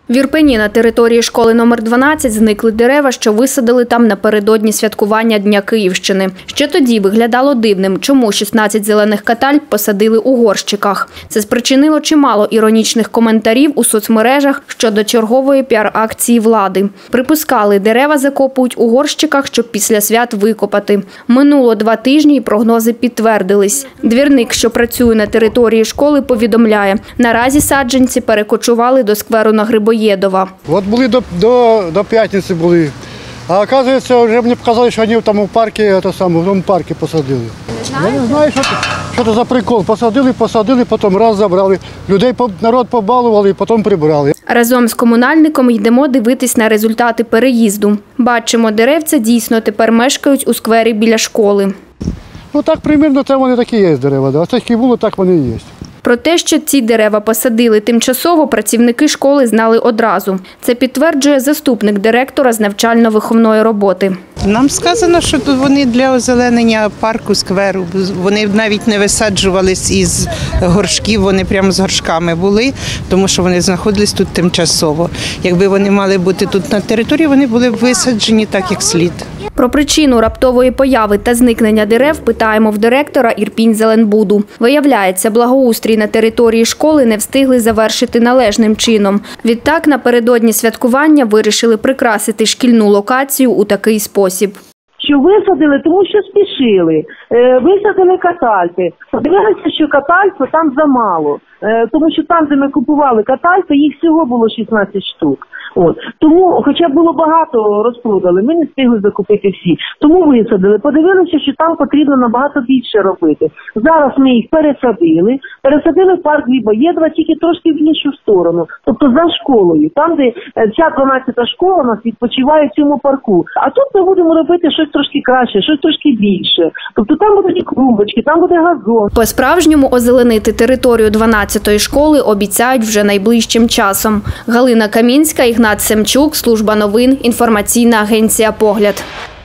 В Ірпені на території школи номер 12 зникли дерева, що висадили там напередодні святкування Дня Київщини. Ще тоді виглядало дивним, чому 16 зелених катальп посадили у горщиках. Це спричинило чимало іронічних коментарів у соцмережах щодо чергової піар-акції влади. Припускали, дерева закопують у горщиках, щоб після свят викопати. Минуло 2 тижні і прогнози підтвердились. Двірник, що працює на території школи, повідомляє, наразі саджанці перекочували до скверу на Грибоєдова. От були до п'ятниці були. А оказується, вже мені показали, що вони там у парку, в тому парку посадили. Я не знаю, що це за прикол. Посадили, потім раз забрали. Людей, народ побалували, потім прибрали. Разом з комунальником йдемо дивитись на результати переїзду. Бачимо, деревця дійсно тепер мешкають у сквері біля школи. Ну так, примірно, це вони такі є дерева. Ось такі були, так вони і є. Про те, що ці дерева посадили тимчасово, працівники школи знали одразу. Це підтверджує заступник директора з навчально-виховної роботи. Нам сказано, що вони для озеленення парку, скверу. Вони навіть не висаджувались із горшків, вони прямо з горшками були, тому що вони знаходились тут тимчасово. Якби вони мали бути тут на території, вони були б висаджені так, як слід. Про причину раптової появи та зникнення дерев питаємо в директора Ірпінь-Зеленбуду. Виявляється, благоустрій на території школи не встигли завершити належним чином. Відтак, напередодні святкування вирішили прикрасити шкільну локацію у такий спосіб. Що висадили, тому що спішили. Висадили катальпи. Подивилися, що катальпи там замало. Тому що там, де ми купували катальпи, їх всього було 16 штук. Тому, хоча було багато, розпродали, ми не встигли закупити всі. Тому висадили. Подивилися, що там потрібно набагато більше робити. Зараз ми їх пересадили в парк Грибоєдова, тільки трошки в іншу сторону. Тобто за школою, там, де вся 12-та школа у нас відпочиває в цьому парку. А тут ми будемо робити щось трошки краще, щось трошки більше. Тобто там будуть і клумбочки, там буде газон. По-справжньому озеленити територію 12-ї школи обіцяють вже найближчим часом. Галина Камінська, Ігнат Семчук, Служба новин, інформаційна агенція «Погляд».